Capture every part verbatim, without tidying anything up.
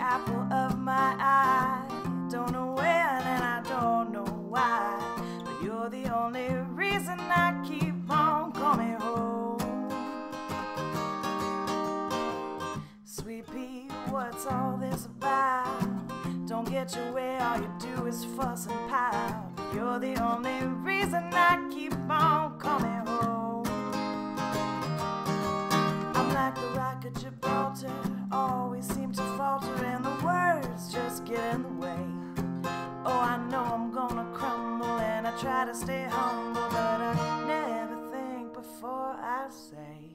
apple of my eye. Don't know when and I don't know why, but you're the only reason I keep on coming home. Sweet pea, what's all this about? Don't get your way, all you do is fuss and pout. You're the only reason I keep on coming home. I'm like the rock at Gibraltar, always seem to falter and the words just get in the way. Oh, I know I'm gonna crumble and I try to stay humble, but I never think before I say.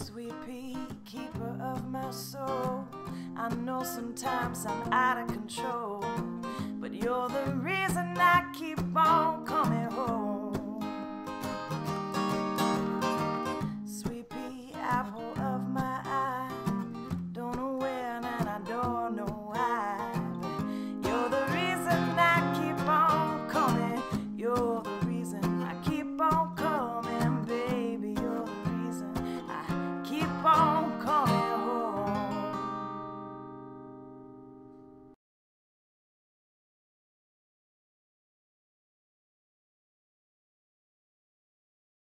Keeper of my soul, I know sometimes I'm out of control.